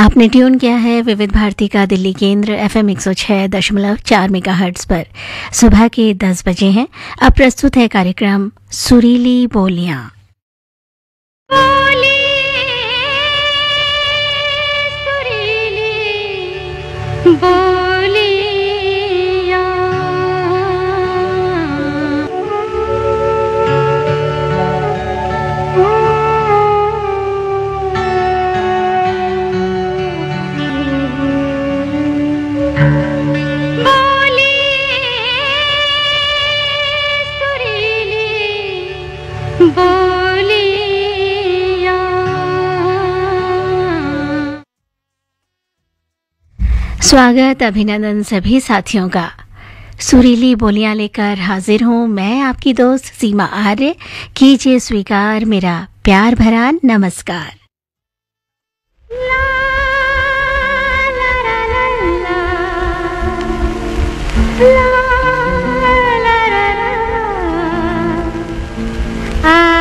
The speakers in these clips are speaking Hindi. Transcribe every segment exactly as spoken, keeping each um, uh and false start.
आपने ट्यून किया है विविध भारती का दिल्ली केंद्र एफ एम एक सौ छह दशमलव चार मेगाहर्ट्ज पर। सुबह के दस बजे हैं। अब प्रस्तुत है कार्यक्रम सुरीली बोलियां। स्वागत अभिनंदन सभी साथियों का। सुरीली बोलियां लेकर हाजिर हूं मैं, आपकी दोस्त सीमा आर्य। कीजिए स्वीकार मेरा प्यार भरा नमस्कार। ला, ला, ला, ला, ला, ला, ला, ला, ला, आ,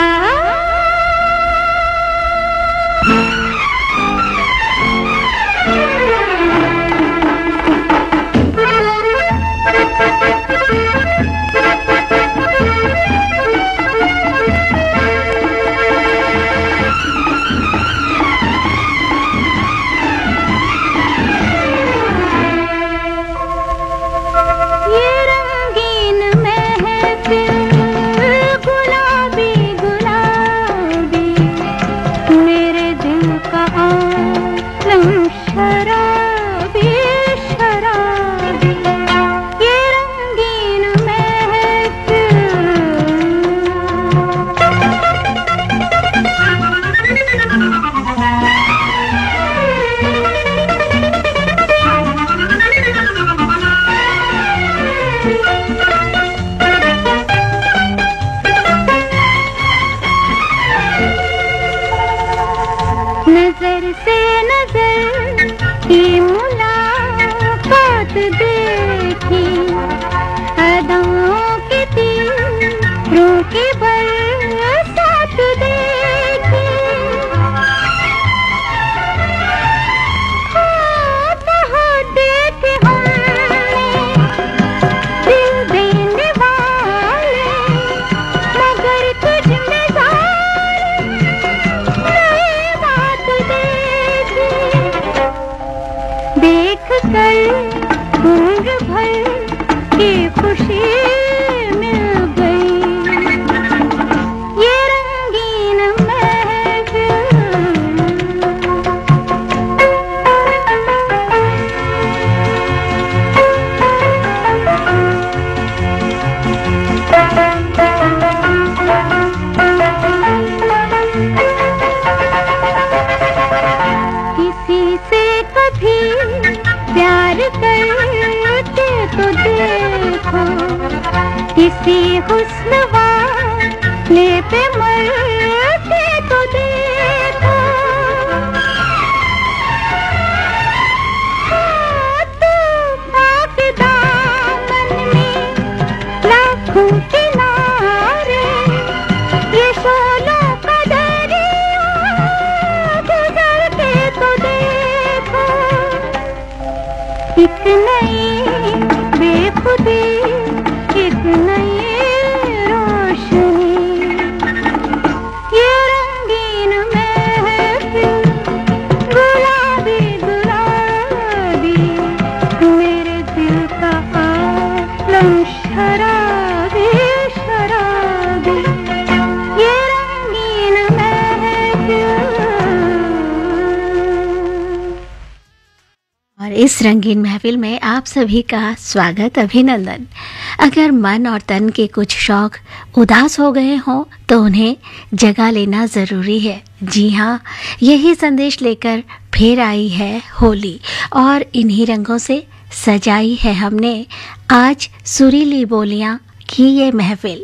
इस रंगीन महफिल में आप सभी का स्वागत अभिनंदन। अगर मन और तन के कुछ शौक उदास हो गए हों तो उन्हें जगा लेना ज़रूरी है। जी हाँ, यही संदेश लेकर फिर आई है होली और इन्हीं रंगों से सजाई है हमने आज सुरीली बोलियां की ये महफिल।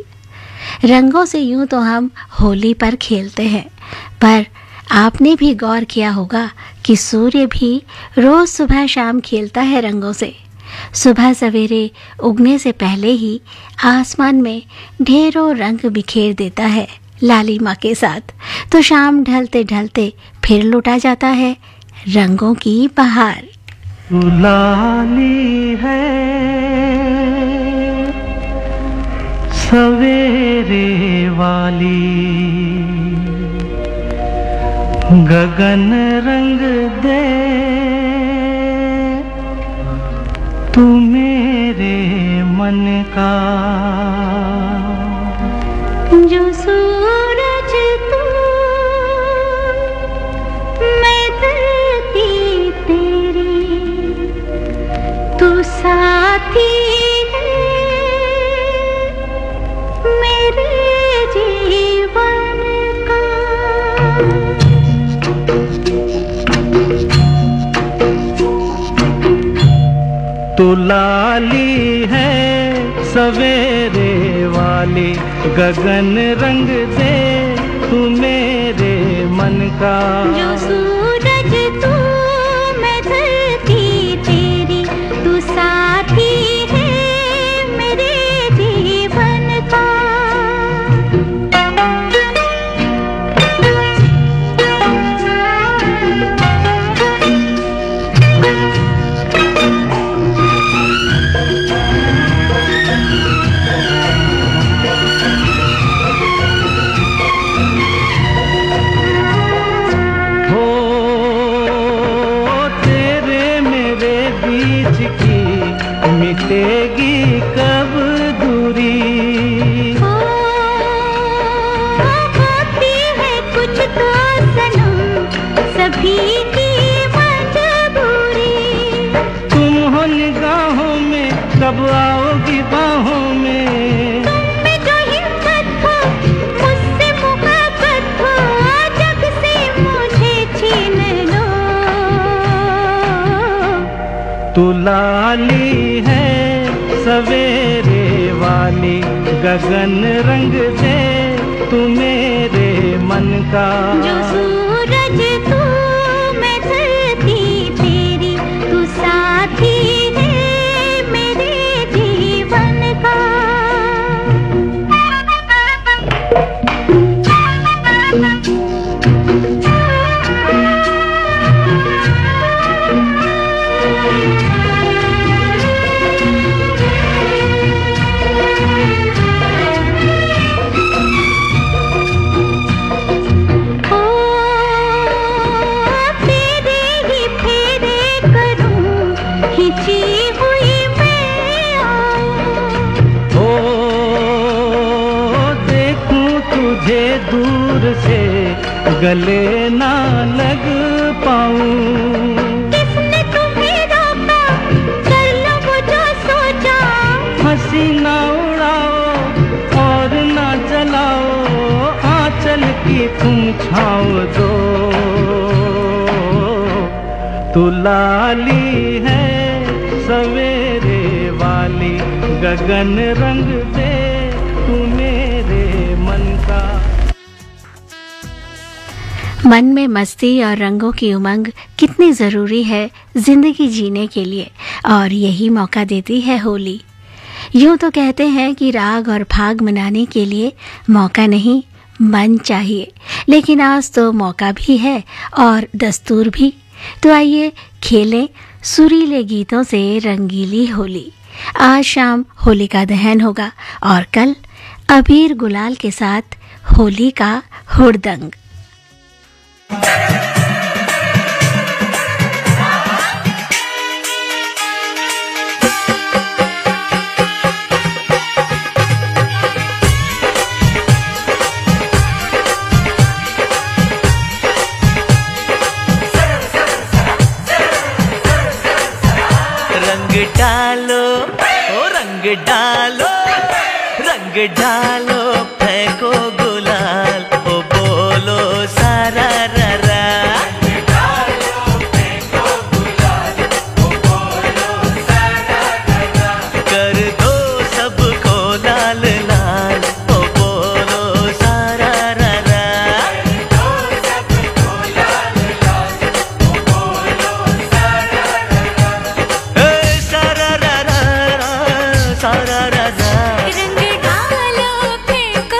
रंगों से यूं तो हम होली पर खेलते हैं, पर आपने भी गौर किया होगा कि सूर्य भी रोज सुबह शाम खेलता है रंगों से। सुबह सवेरे उगने से पहले ही आसमान में ढेरों रंग बिखेर देता है लालिमा के साथ, तो शाम ढलते ढलते फिर लुटा जाता है रंगों की बहार। तू लाली है सवेरे वाली, गगन रंग दे तू मेरे मन का। जो सूरज तू मैं धरती तेरी, तू साथी है मेरे जीवन का। तू लाली है सवेरे वाली, गगन रंग दे तू मेरे मन का। जो सूरज तू मैं धरती तेरी, तू साथी है मेरे जीवन का। मिटेगी कब दूरी, हो होती है कुछ तो सनम सभी की मजबूरी। तुम हो निगाहों में कब आओगी बाहों में, तुम में जो हिम्मत हो मुझसे मुहब्बत हो, जग से मुझे छीन लो। तू लाली है सवेरे वाली, गगन रंग दे तू मेरे मन का। जो सूरज तू मैं धरती तेरी, तू साथी है मेरे जीवन का। दूर से गले ना लग पाऊं, किसने तुम्हें रोका, कर लो वो जो सोचा। हंसी ना उड़ाओ और ना जलाओ, आंचल की तुम छाँव दो। तू लाली है सवेरे वाली, गगन रंग दे तू मेरे मन का। मन में मस्ती और रंगों की उमंग कितनी ज़रूरी है जिंदगी जीने के लिए, और यही मौका देती है होली। यूँ तो कहते हैं कि राग और फाग मनाने के लिए मौका नहीं मन चाहिए, लेकिन आज तो मौका भी है और दस्तूर भी। तो आइए खेलें सुरीले गीतों से रंगीली होली। आज शाम होलिका दहन होगा और कल अबीर गुलाल के साथ होली का हुड़दंग। रंग डालो ओ रंग डालो, रंग डालो फेंको गुलाल, ओ बोलो सारा रा रा। रंग डालो फेंको गुलाल, ओ बोलो सारा रा रा। कर दो सबको लाल लाल, ओ बोलो सारा रा रा। कर दो सबको लाल लाल, ओ बोलो सारा रा रा। ए सारा रा रा रा, सारा रा रा। रंग डालो फेंको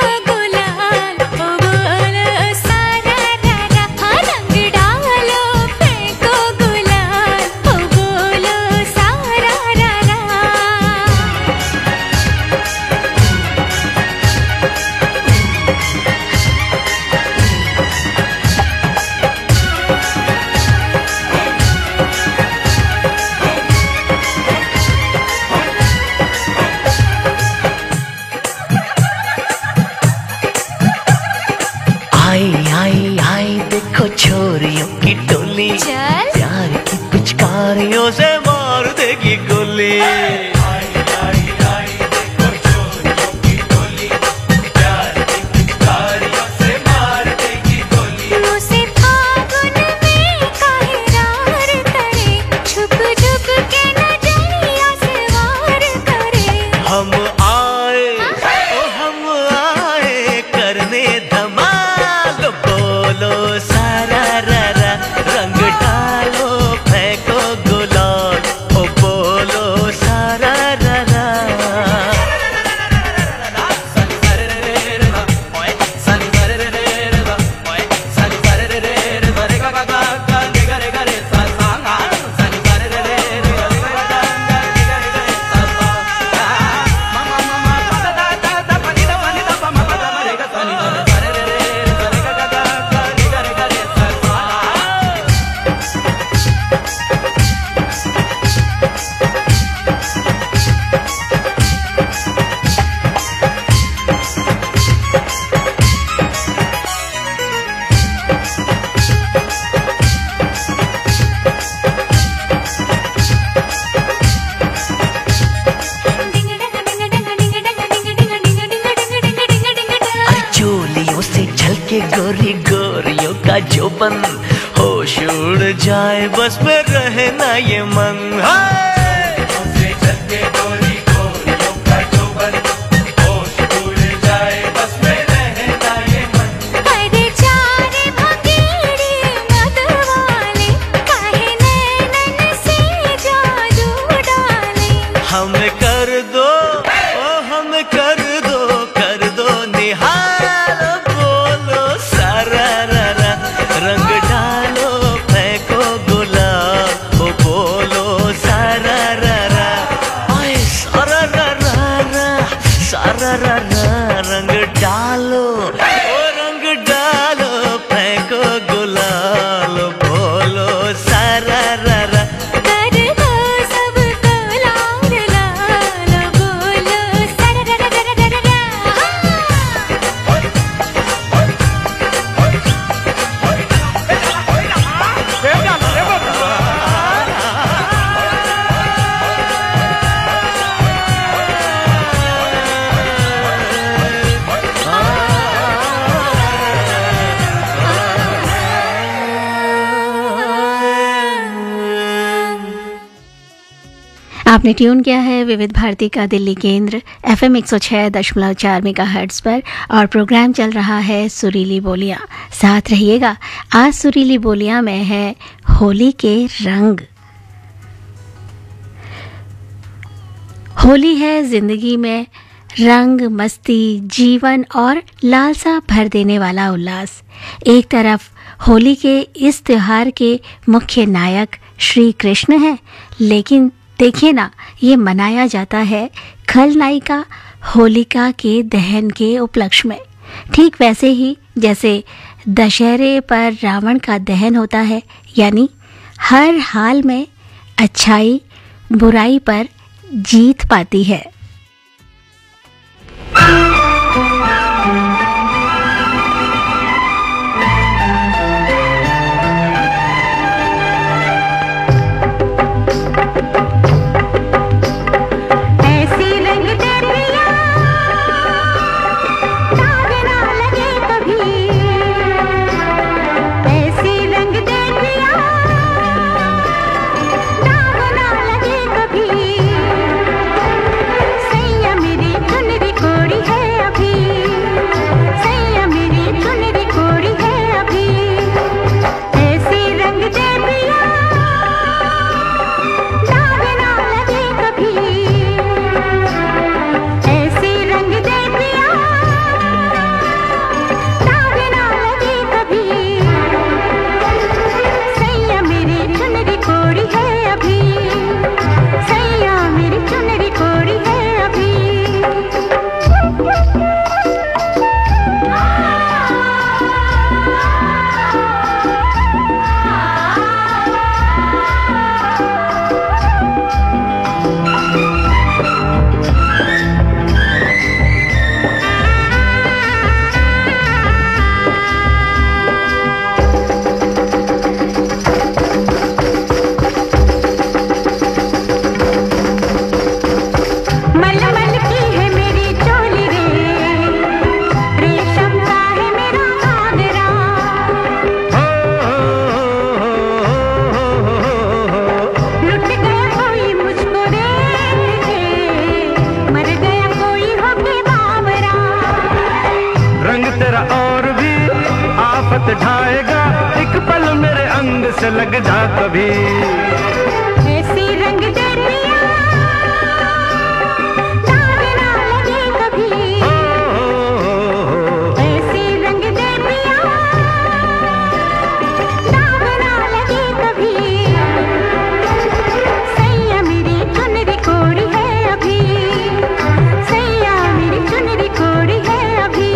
होली, चल प्यार की पिचकारियों से मार देगी गोली। हम आए ओ हम आए करने धमाल, बोलो सारा रा रा, रंग डालो फेंको गुलाल, ओ बोलो सारा रा रा। गोरी गोरियों का जोबन, होश उड़ जाए बस में रहे ना ये मन। गोरी गोरियों का जोबन, होश उड़ जाए बस में रहे ना ये मन। अरे चारे भंगेरी मत वाले, काहे नैनन से जादू डाले। हम कर दो ओ हम कर दो कर दो निहाल, बोलो सारा रा रा, रंग डालो फेंको गुलाल, ओ बोलो सारा रा रा। ओए सारा रा रा रा, सारा रा रा, रंग डालो ओ रंग डालो फेंको गुलाल, बोलो सारा रा रा। कर दो सबको लाल लाल, बोलो सारा रा रा रा रा रा। आपने ट्यून किया है विविध भारती का दिल्ली केंद्र एफ एम एक सौ छः दशमलव चार मेगा हर्ट्ज पर, और प्रोग्राम चल रहा है सुरीली बोलियां। साथ रहिएगा। आज सुरीली बोलियां में है होली के रंग। होली है जिंदगी में रंग, मस्ती, जीवन और लालसा भर देने वाला उल्लास। एक तरफ होली के इस त्योहार के मुख्य नायक श्री कृष्ण हैं, लेकिन देखिए ना, ये मनाया जाता है खलनायिका होलिका के दहन के उपलक्ष्य में। ठीक वैसे ही जैसे दशहरे पर रावण का दहन होता है, यानी हर हाल में अच्छाई बुराई पर जीत पाती है। कभी। ऐसी रंग दे पिया दाग ना लगे कभी। ऐसी रंग दे पिया दाग ना लगे कभी। सैया मेरी चुनरी कोड़ी है अभी। सैया मेरी चुनरी कोड़ी है अभी।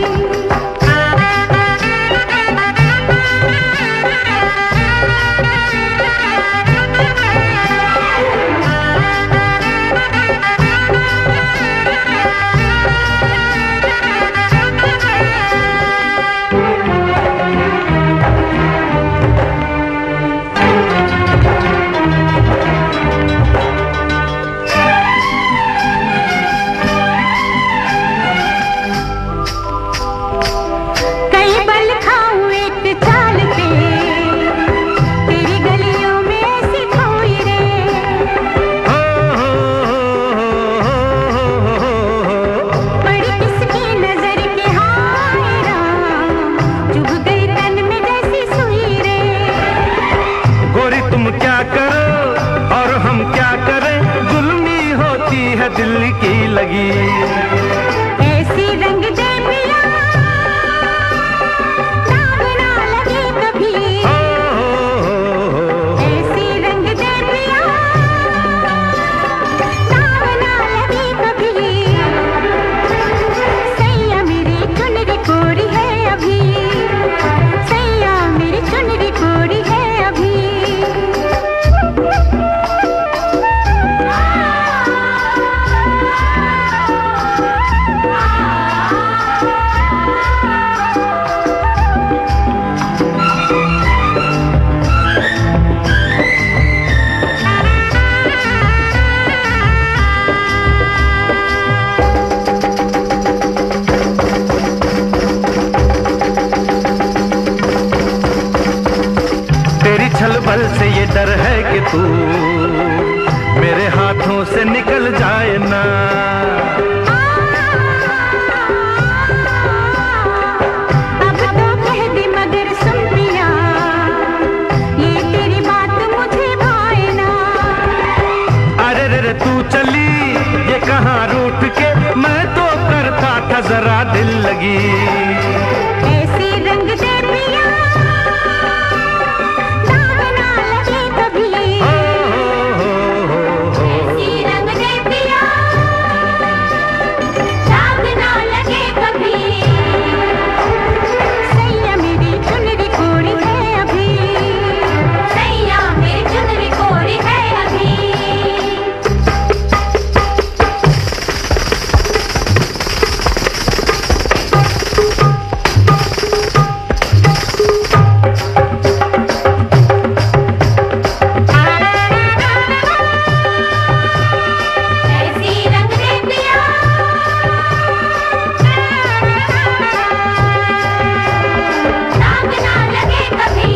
कई बल खाऊं एक चाल पे तेरी गलियों में ऐसी खोई रे। बड़ी किसकी नजर के हाय राम चुभ गई तन में जैसी सुई रे। गोरी तुम क्या करो और हम क्या करें, जुल्मी होती है दिल की लगी। ऐसी रंग दे पिया दाग ना लगे कभी। ऐसी रंग दे पिया दाग ना लगे कभी। सैया मेरी चुनरी कोड़ी है अभी। सैया मेरी चुनरी कोड़ी है अभी। तेरी छल बल से ये डर है कि तू मेरे हाथों से निकल जाए ना। अब तो कह दी मगर सुन पिया ये तेरी बात मुझे भाए ना। अरे रे रे तू चली ये कहाँ रूठ के, मैं तो करता था जरा दिल लगी। ऐसी रंग दे पिया दाग ना लगे कभी। ऐसी रंग दे पिया दाग ना लगे कभी। सैया मेरी चुनरी कोड़ी है अभी। सैया मेरी चुनरी कोड़ी है अभी। ऐसी रंग दे पिया दाग ना लगे कभी।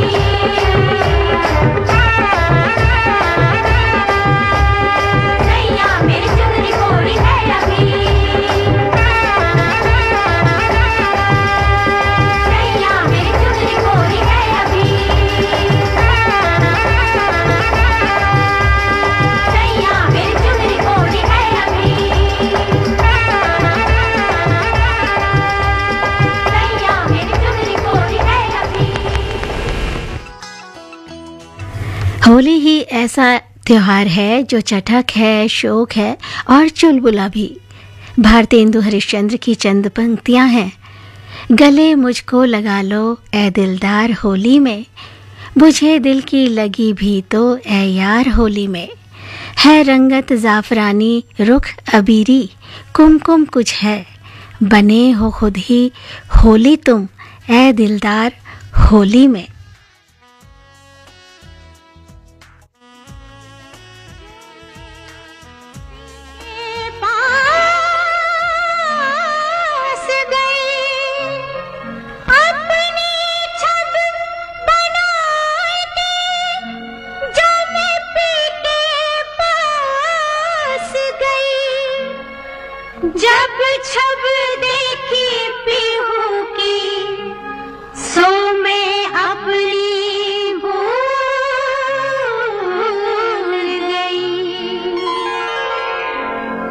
सैया मेरी चुनरी कोड़ी है अभी। सैया मेरी चुनरी कोड़ी है अभी। सैया मेरी चुनरी कोड़ी है अभी। सैया मेरी चुनरी कोड़ी है अभी। होली ही ऐसा त्योहार है जो चटक है, शोक है और चुलबुला भी। भारतेंदु हरिश्चंद्र की चंद पंक्तियां हैं। गले मुझको लगा लो ए दिलदार होली में, बुझे दिल की लगी भी तो ए यार होली में। है रंगत जाफरानी रुख अबीरी, कुमकुम कुछ है बने हो खुद ही होली तुम ए दिलदार होली में। पास गई अपनी छब बना के जो मैं पी के पास गई। जब छब देखी पीहू की सो मैं अपनी भूल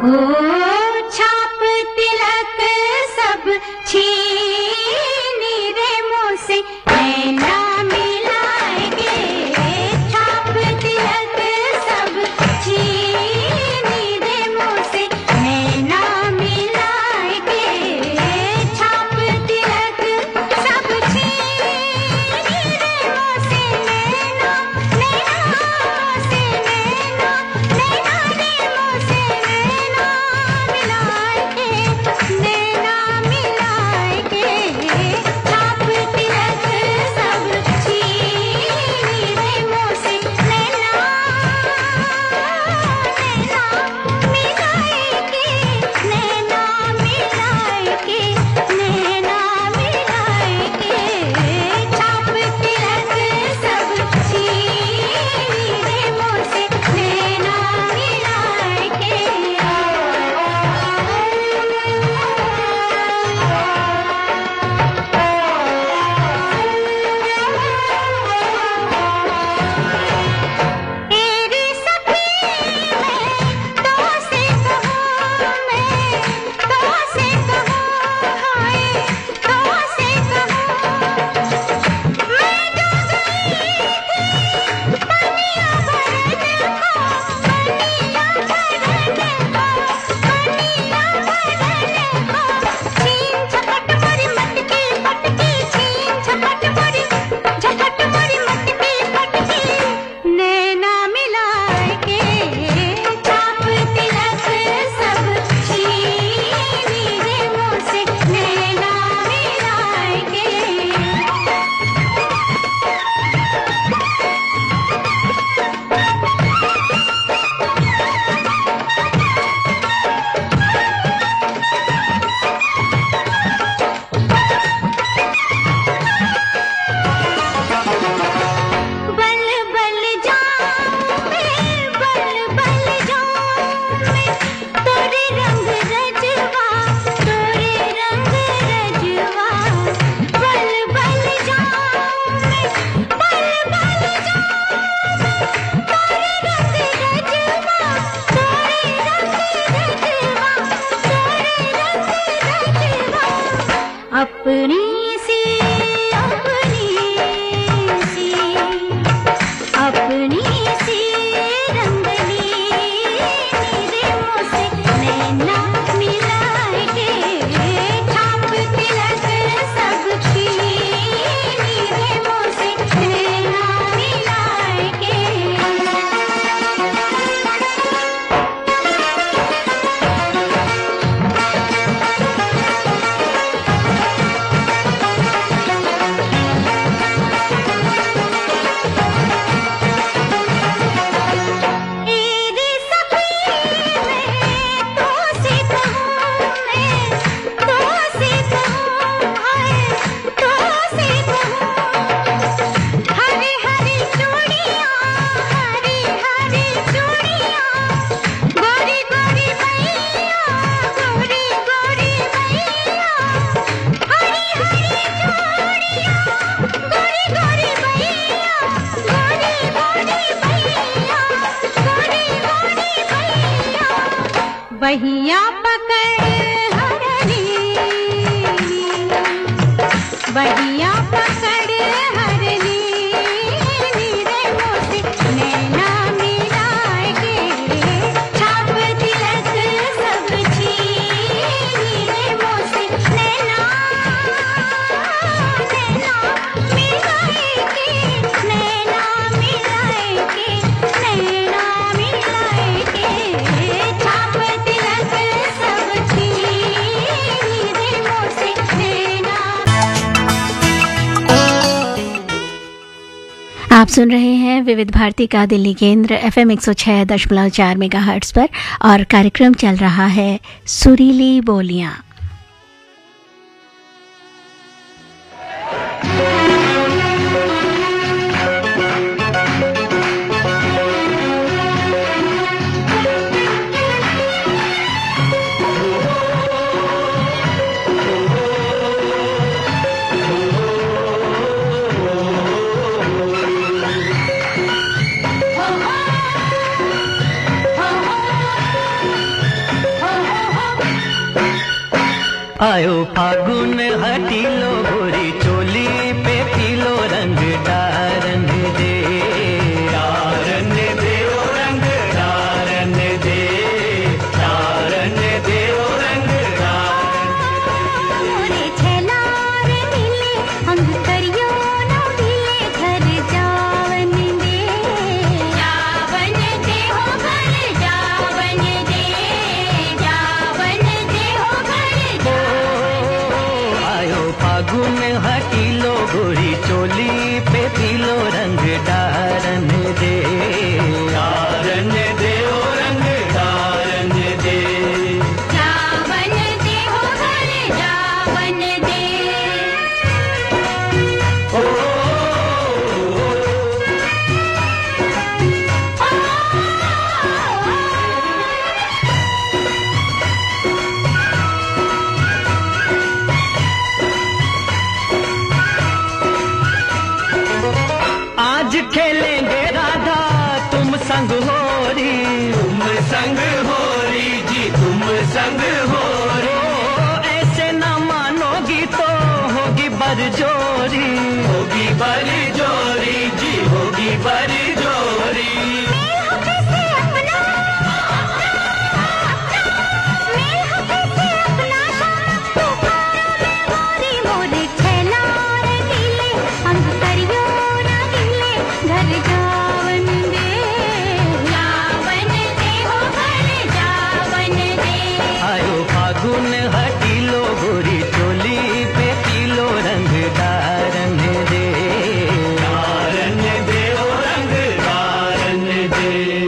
बहिया पकड़ हरनी, बहिया पकड़ हरनी, नीरे मोती नैना मिलाए के छाप तिलक सब छीनी रे मोती नैना नैना मिलाए के नैना मिलाए के नैना मिलाए के छाप तिलक सब छीनी रे मोती नैना। आप सुन रहे हैं विविध भारती का दिल्ली केंद्र एफ एम एक सौ छह दशमलव चार मेगा हर्ट्ज पर और कार्यक्रम चल रहा है सुरीली बोलियां। हो आयो फागुन हटीलो गोरी चोली पे पीलो रंग डारन दे डारन दे ओ रंग डारन दे डारन दे ओ रंग मोरे छेला रे नीले अंग करियो ना ढीले घर जावन दे जावन दे हो घर जावन दे जावन दे हो घर आयो फागुन हटीलो गोरी चोली पे पीलो रंग डारन दे डारन दे ओ रंग डारन दे जावन दे हो घर जावन दे आज खेलेंगे राधा तुम संग होरी तुम संग होरी जी तुम संग होरी ऐसे न मानोगी तो होगी बरजोरी होगी बरजोरी जी होगी बरजोरी मोरे छेला रे नीले अंग करियो ना ढीले घर जावन दे जावन दे हो घर जावन दे आयो फागुन हटीलो गोरी चोली पे पीलो रंग डारन दे डारन दे ओ रंग डारन दे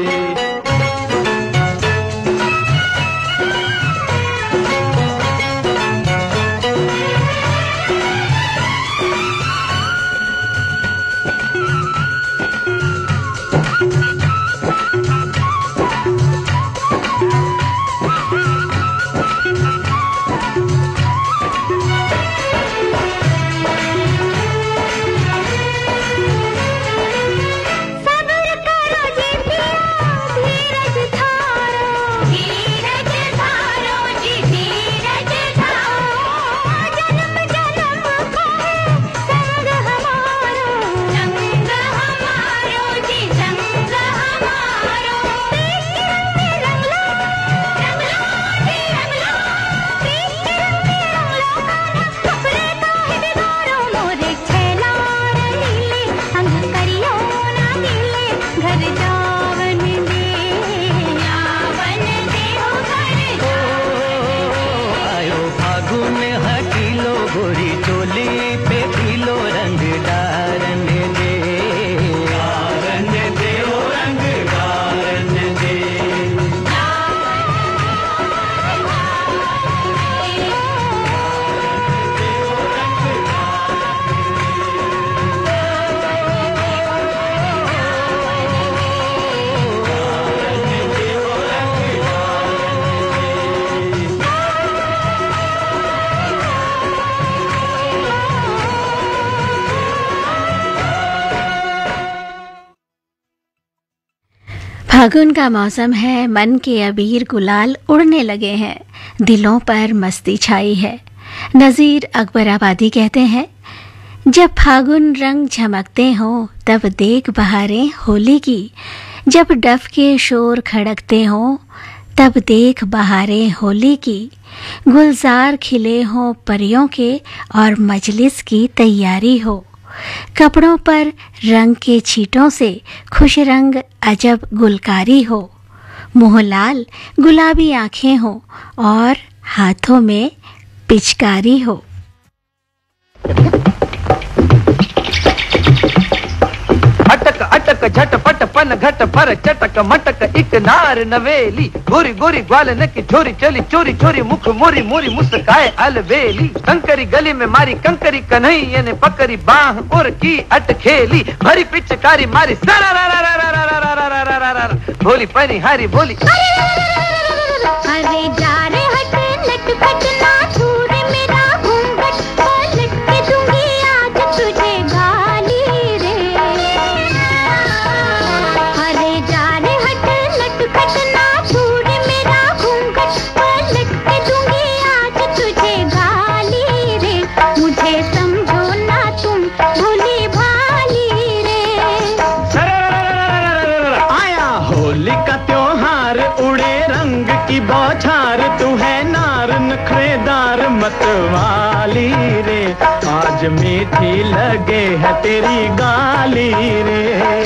सब्र करो जी पिया धीरज धारो धीरज धारो जी धीरज धारो जन्म जन्म का है संग हमारो संग हमारो जी संग हमारो प्रीत के रंग में रंग लो रंग लो जी रंग लो प्रीत के रंग में रंग लो कपड़े काहे बिगाड़ो मोरे छेला रे नीले अंग करियो ना नीले घर जावन दे जावन दे हो घर आयो फागुन हटीलो गोरी चोली पे पीलो रंग डारन दे डारन दे ओ रंग डारन दे फागुन का मौसम है, मन के अबीर गुलाल उड़ने लगे हैं, दिलों पर मस्ती छाई है। नज़ीर अकबराबादी कहते हैं, जब फागुन रंग झमकते हों तब देख बहारें होली की, जब डफ के शोर खड़कते हों तब देख बहारें होली की, गुलजार खिले हों परियों के और मजलिस की तैयारी हो, कपड़ों पर रंग के छींटों से खुश रंग अजब गुलकारी हो, मुँह लाल गुलाबी आँखें हो और हाथों में पिचकारी हो। अटक अटक झटपट पन घट पर चटक मटक एक नार नवेली, गोरी गोरी ग्वालन की छोरी चली चोरी चोरी मुख मोरी मोरी मुस्काए अलबेली, कंकरी गली में मारी कंकरी कन्हैया ने पकड़ी बाह और की अटखेली, भरी पिचकारी मारी सरा रा रा रा रा रा रा रा रा रा रा रा रा, भोली पनी हारी बोली अरे जा रे हट लटपट ना छूरे मेरा घूंघट, पलट के दूंगी आज तुझे गाली रे। अरे जा रे हट लटपट ना छूरे मेरा घूंघट, पलट के दूंगी आज तुझे गाली। मत वाली रे, आज मीठी लगे है तेरी गाली रे।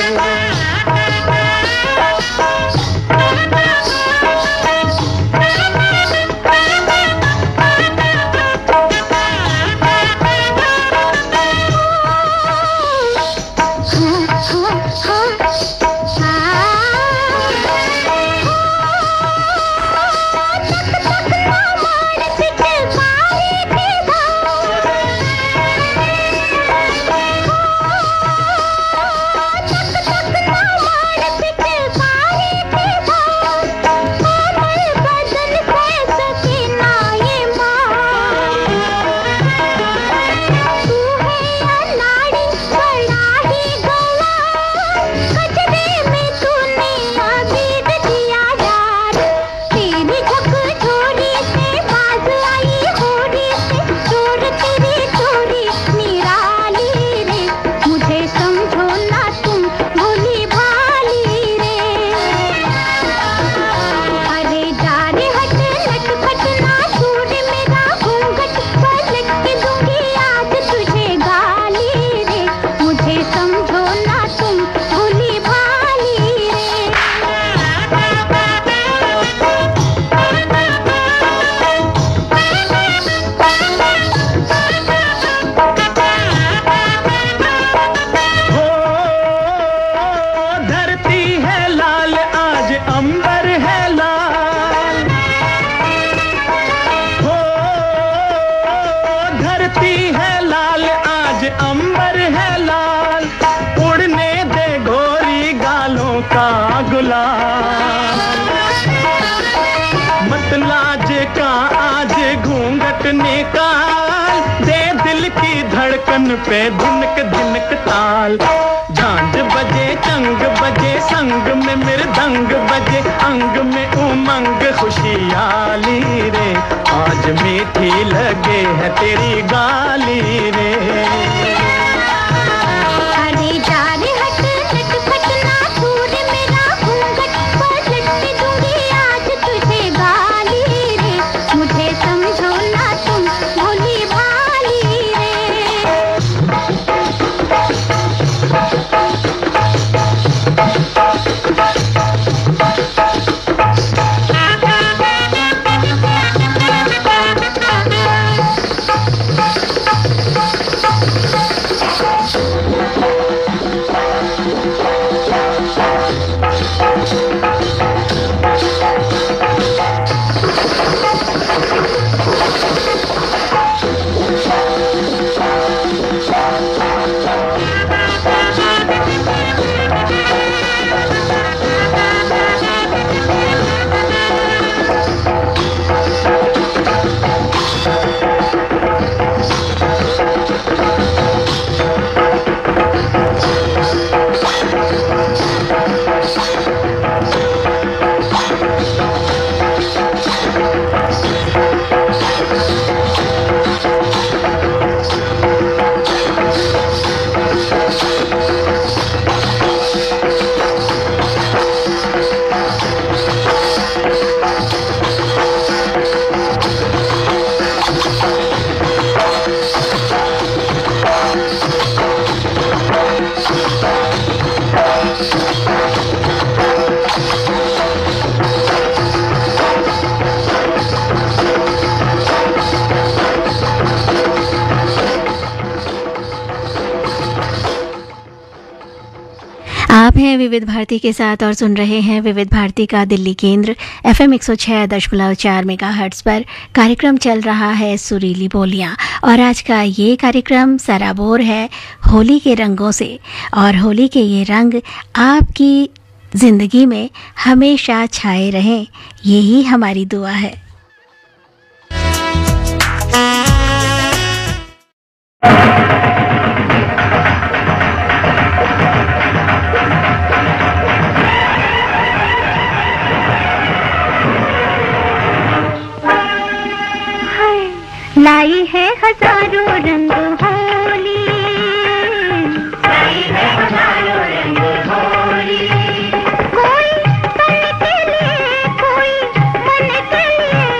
पे दिनक दिनक ताल, झांझ बजे चंग बजे संग में मृदंग बजे, अंग में उमंग खुशियाली रे, आज मीठी लगे है तेरी गाली रे। अरे जा रे हट हट फटना दूर मेरा घूंघट पलट दूंगी आज तुझे गाली रे, मुझे समझो ना तुम भोली भाली रे। आप हैं विविध भारती के साथ और सुन रहे हैं विविध भारती का दिल्ली केंद्र एफएम एक सौ छह दशमलव चार मेगाहर्ट्ज़ पर। कार्यक्रम चल रहा है सुरीली बोलियां और आज का ये कार्यक्रम सराबोर है होली के रंगों से, और होली के ये रंग आपकी ज़िंदगी में हमेशा छाए रहें, यही हमारी दुआ है। लाई है हजारों रंग होली, लाई है हजारों रंग होली, कोई तन के लिए कोई मन के लिए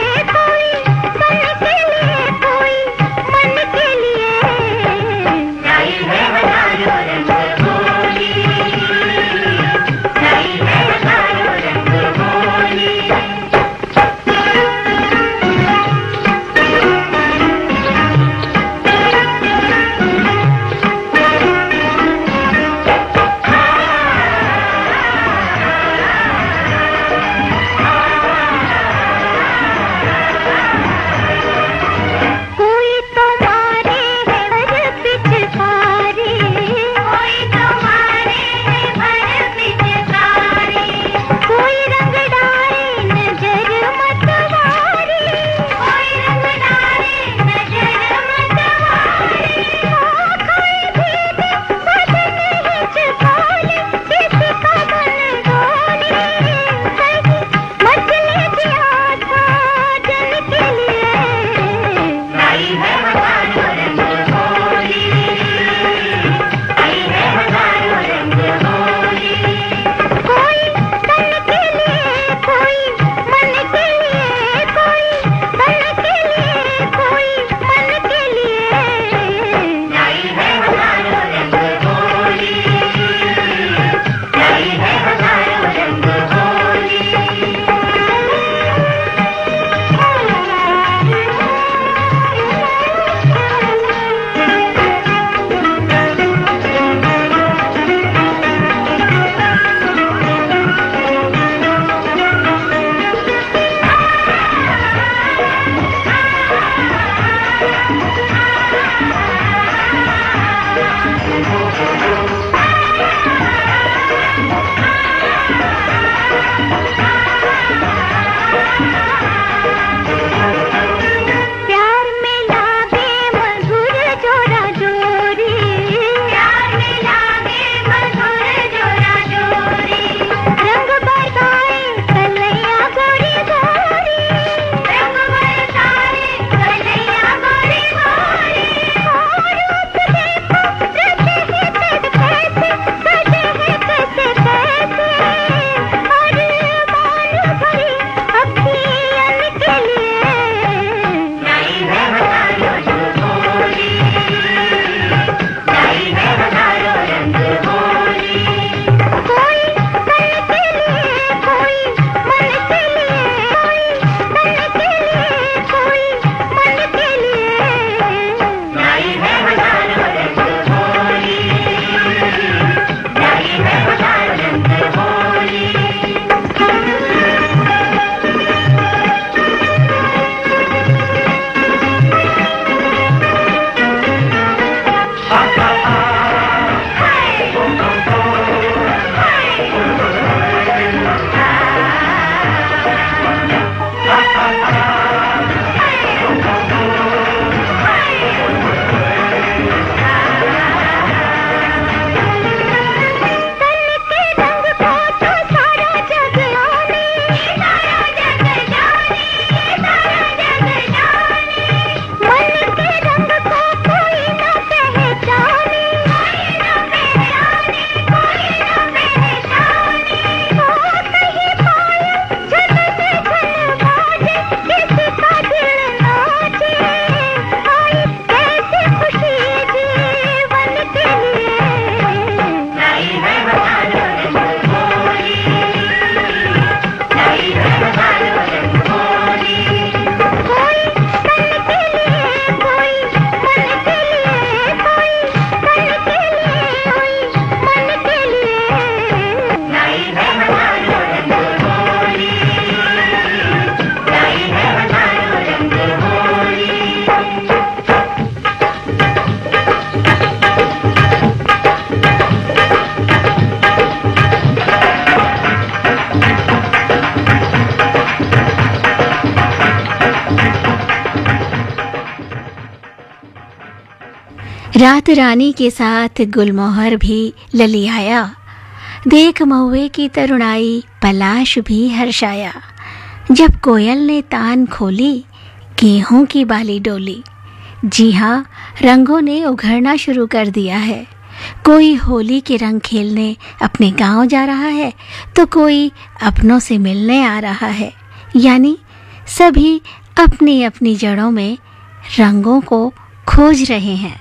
रात रानी के साथ गुलमोहर भी ललियाया, देख महुए की तरुणाई पलाश भी हर्षाया। जब कोयल ने तान खोली, गेहूं की बाली डोली। जी हाँ, रंगों ने उघड़ना शुरू कर दिया है। कोई होली के रंग खेलने अपने गांव जा रहा है, तो कोई अपनों से मिलने आ रहा है। यानी सभी अपनी अपनी जड़ों में रंगों को खोज रहे हैं।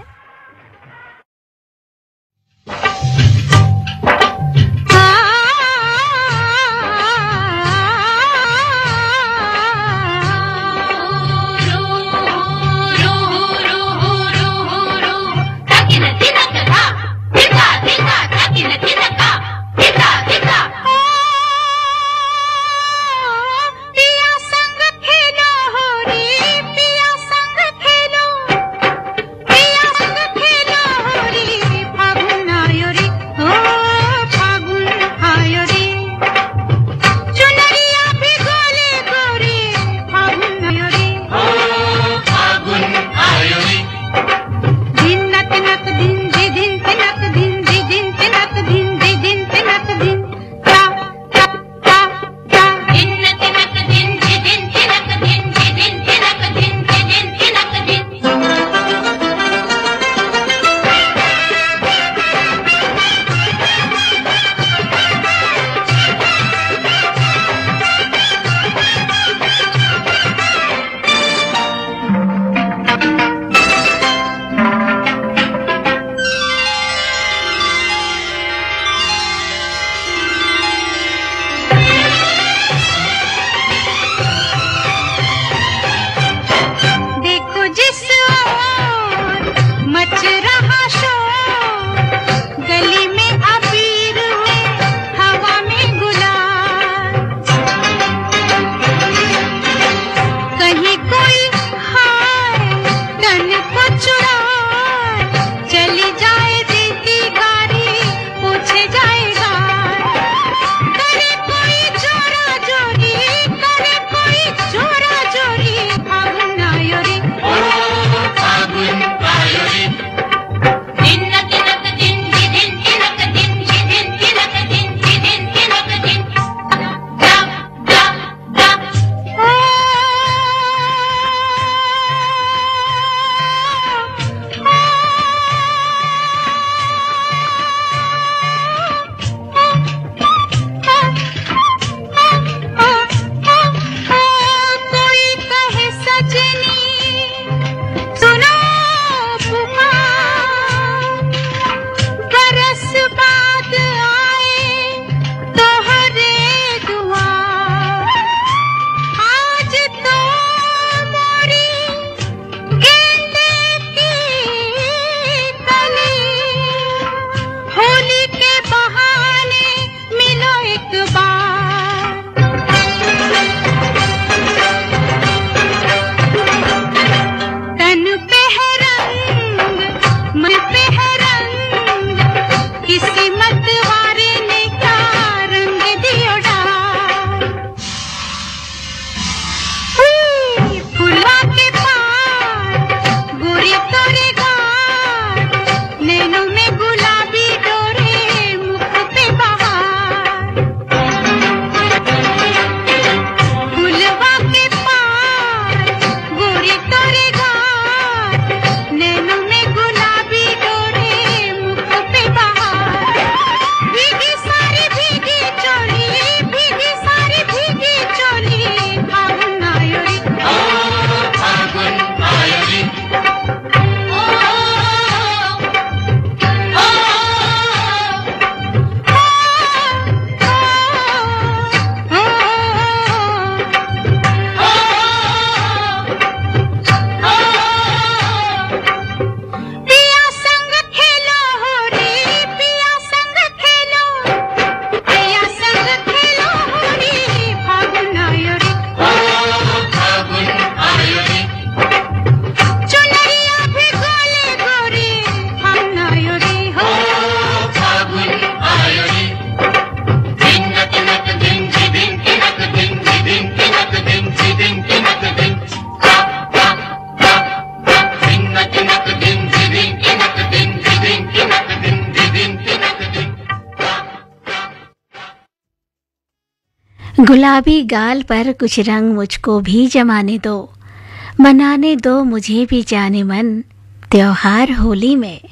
गुलाबी गाल पर कुछ रंग मुझको भी जमाने दो, मनाने दो मुझे भी जाने मन त्योहार होली में।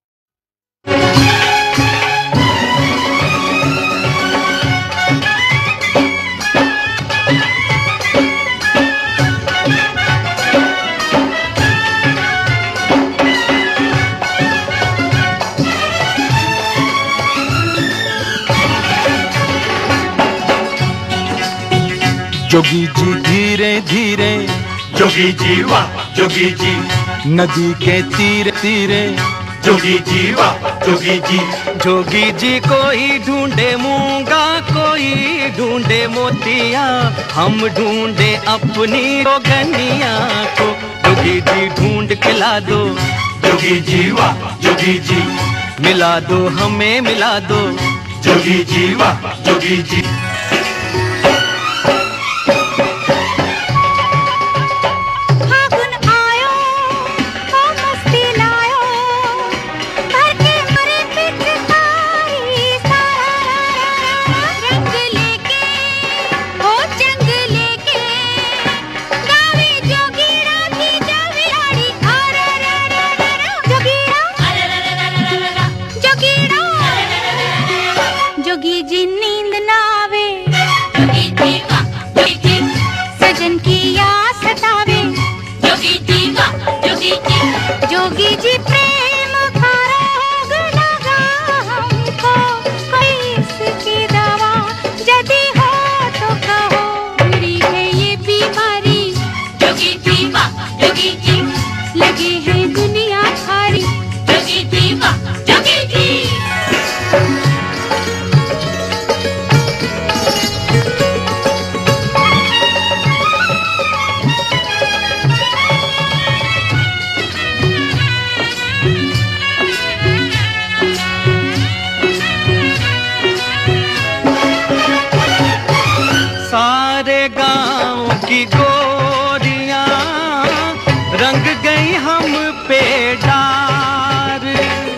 जोगी जी धीरे धीरे, जोगी जी वाह जोगी जी, नदी के तीरे तीरे, जोगी जी वाह जोगी जी। जोगी जी कोई ढूंढे मूंगा, कोई ढूंढे मोतिया, हम ढूंढे अपनी रोगनिया को। जोगी जी ढूंढ के ला दो, जोगी जी वाह जोगी जी, मिला दो हमें मिला दो, जोगी जी वाह जोगी जी। जोगी जी नींद ना आवे, जोगी जी वाह जोगी जी, सजन की याद सतावे, जोगी जी वाह जोगी जी। जोगी जी प्रेम का रोग लगा हमको, कोई इसकी दवा यदि हो तो कहो, बुरी है ये बीमारी, जोगी जी वाह जोगी जी, लगी है दुनिया सारी, जोगी जी वाह जोगी जी। सारे गांव की गोरियां रंग गई हम पे डार,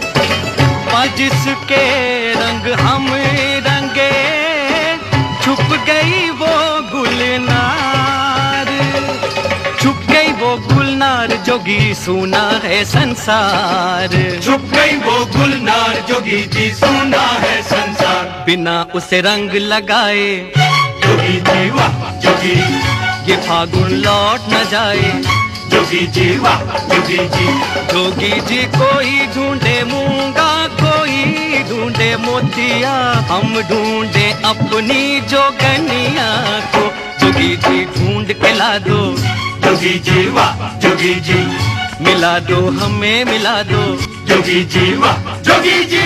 जिसके रंग हम रंगे छुप गई वो गुलनार, छुप गई वो गुलनार, जोगी सुना है संसार, छुप गई वो गुलनार, जोगी जी सुना है संसार। बिना उसे रंग लगाए, जोगी जी वाह जोगी, ये फागुन लौट न जाए, जोगी जी वाह जोगी जी। जोगी जी कोई ढूंढे मूंगा, कोई ढूंढे मोतिया, हम ढूंढे अपनी जोगनिया को। जोगी जी ढूंढ के ला दो, जोगी जी वाह जोगी जी, मिला दो हमें मिला दो, जोगी जी वाह जोगी जी।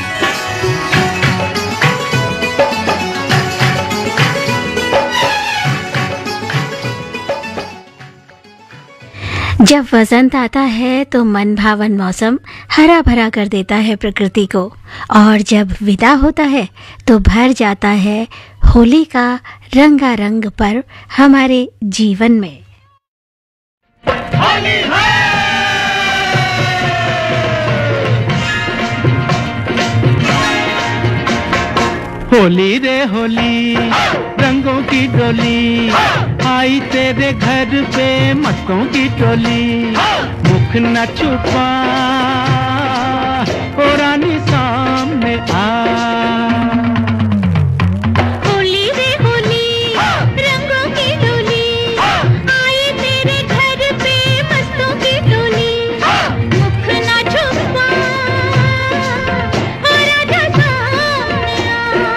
जब वसंत आता है तो मन भावन मौसम हरा भरा कर देता है प्रकृति को, और जब विदा होता है तो भर जाता है होली का रंगारंग पर्व हमारे जीवन में। होली है। होली रे होली रंगों की डोली, आई तेरे घर पे मटकों की टोली, मुख न छुपा ओ रानी सामने आ। होली रे होली रंगों की डोली, आई तेरे घर पे मस्तों की टोली, मुख ना छुपा ओ राजा सामने आ।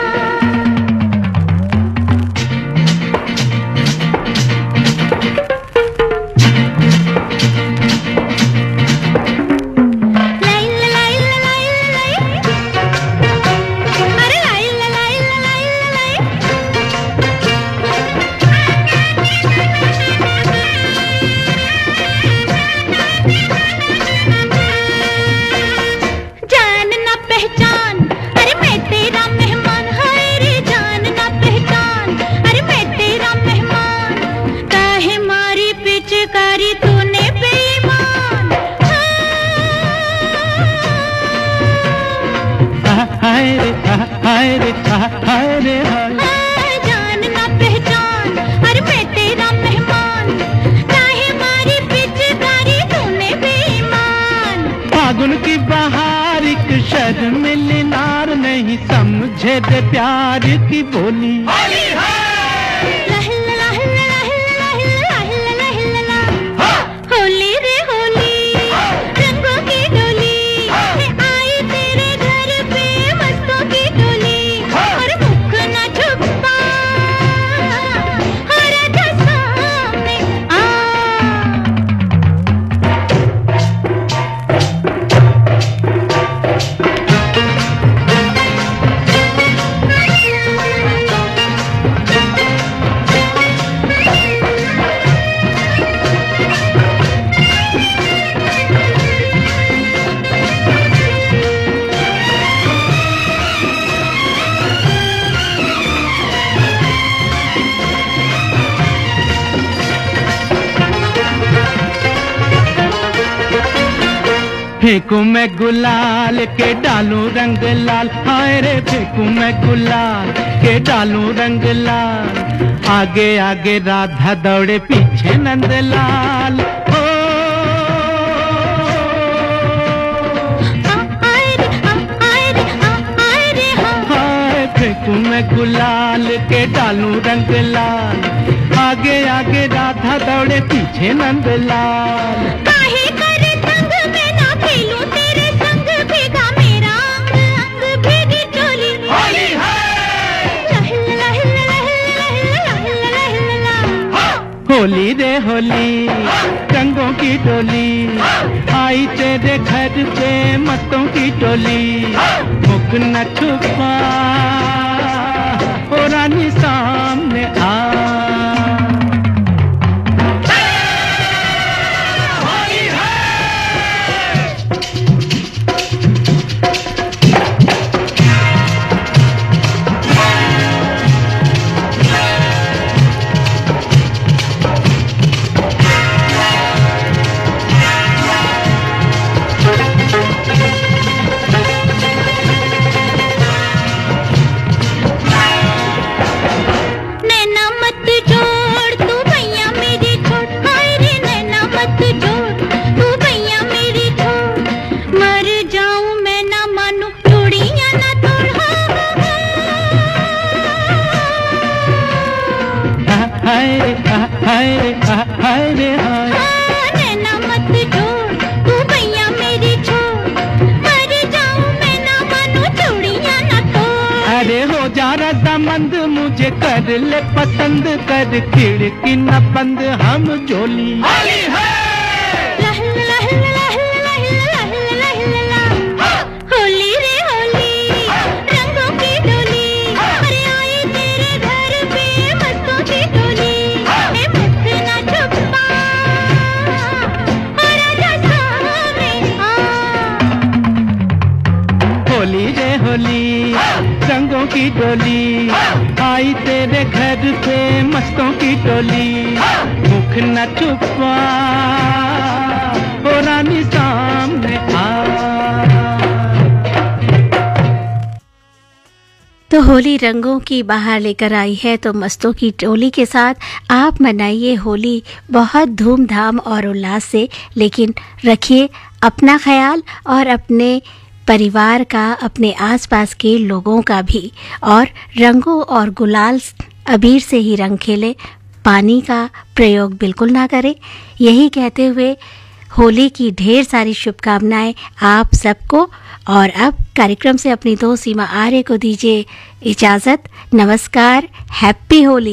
लाई लाई लाई लाई, अरे लाई लाई लाई लाई, जान ना पहचान, अरे मैं तेरा मेहमान, हाय रे जान ना पहचान, अरे मैं तेरा मेहमान, काहे मारी पिचकारी तूने बेईमान। हाय रे हाय रे हाय रे हाय। हाँ, जान ना शर्मिलनार नहीं समझे रे प्यार की बोली। होली रे होली रंगों की डोली आई तेरे घर पे मस्तों की डोली और मुख न छुपा और आजा सामने आ। फेंकूं मैं गुलाल के डालूं रंग लाल, हाय रे फेंकूं मैं गुलाल के डालूं रंग लाल। आगे आगे राधा दौड़े पीछे नंदलाल। ओ हाय फेंकूं मैं गुलाल के डालूं रंग लाल। आगे आगे राधा दौड़े पीछे नंदलाल। काहे करे संग में ना खेलूं तेरे संग भीगा मेरा अंग अंग भीगी टोली। होली है होली रे होली रंगों की डोली आई तेरे घर पे मस्तों की टोली। मुख न छुपा ओ रानी सामने आ। मंद मुझे कर ले पसंद कर खिड़की न बंद हम जोली। होली रे होली रंगों की डोली अरे आई तेरे घर पे मस्तों की डोली। ए मुख न छुपा और आजा सामने आ। होली रे होली रंगों की डोली आई तेरे घर पे मस्तों की टोली। मुख न छुपा ओ रानी सामने आ। तो होली रंगों की बाहर लेकर आई है, तो मस्तों की टोली के साथ आप मनाइए होली बहुत धूमधाम और उल्लास से। लेकिन रखिए अपना ख्याल और अपने परिवार का, अपने आसपास के लोगों का भी। और रंगों और गुलाल अबीर से ही रंग खेले, पानी का प्रयोग बिल्कुल ना करें। यही कहते हुए होली की ढेर सारी शुभकामनाएं आप सबको। और अब कार्यक्रम से अपनी दोस्त सीमा आर्य को दीजिए इजाज़त। नमस्कार, हैप्पी होली।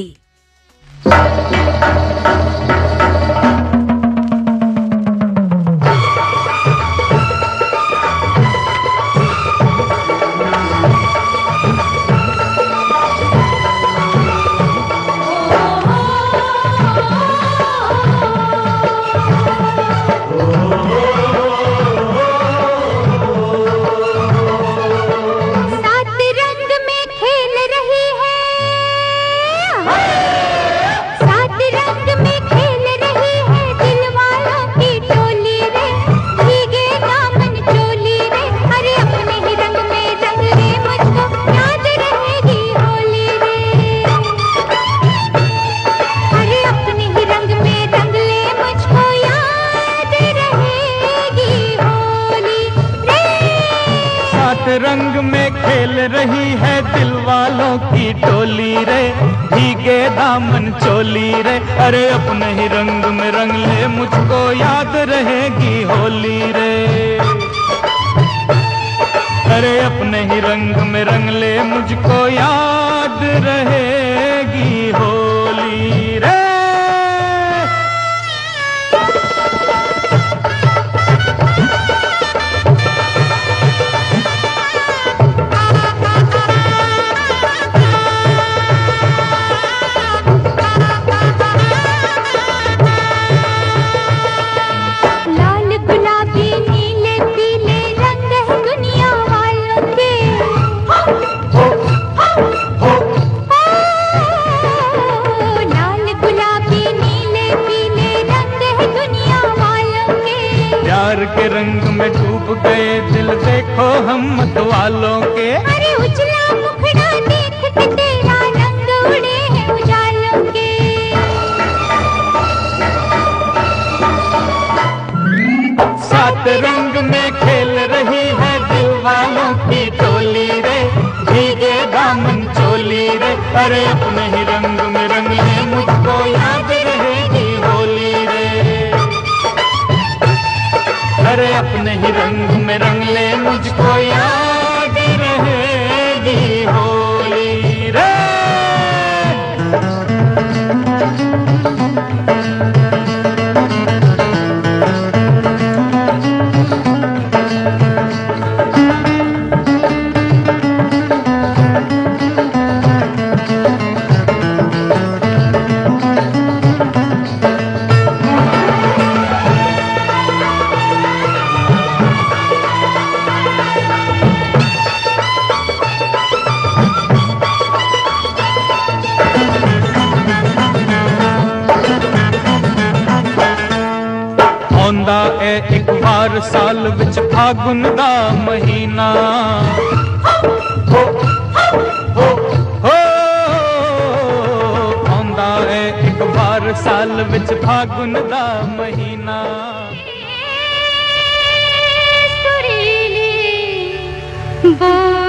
साथ रंग में खेल रही है दिल वालों की टोली रे, भीगे दामन चोली रे। अरे अपने ही रंग में रंग ले, मुझको याद रहेगी होली रे। अरे अपने ही रंग में रंग ले, मुझको याद रहेगी होली रे। के रंग में डूब गए दिल, देखो हम मत वालों के। अरे उजला मुखड़ा देख के तेरा रंग उड़े हैं उजालों के। सात रंग में खेल रही है दिल वालों की टोली रे, भीगे दामन चोली रे। अरे अपने ही रंग में रंग ले, मुझको याद रहेगी होली रे। अरे अपने ही रंग में रंग ले, मुझको याद रहेगी होली रे। आंदा है एक बार साल विच फागुन दा महीना, हो हो हो आंदा है एक बार साल विच फागुन दा महीना। सुरीली बो